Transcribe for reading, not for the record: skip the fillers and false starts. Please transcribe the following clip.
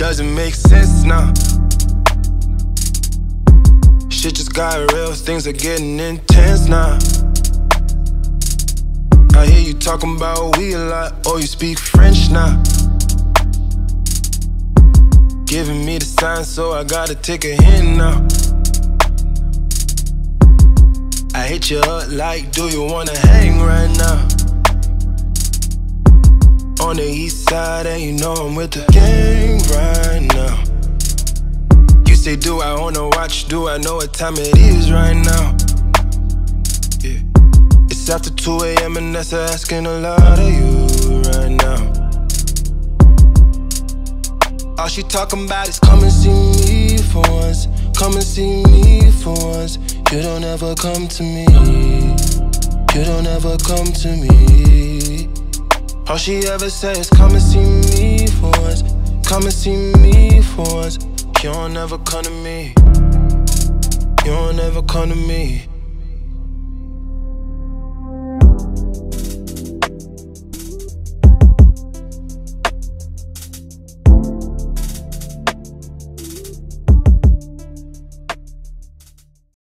doesn't make sense now. Shit just got real, things are getting intense now. I hear you talking about we a lot, oh you speak French now. Giving me the sign, so I gotta take a hint now. I hit you up like, do you wanna hang right now? On the east side, and you know I'm with the gang right now. You say, do I wanna watch? Do I know what time it is right now? Yeah. It's after 2 AM and that's asking a lot of you right now. All she talking about is come and see me for once. Come and see me for once. You don't ever come to me. You don't ever come to me. All she ever says, come and see me for once. Come and see me for once. You don't ever come to me. You don't ever come to me.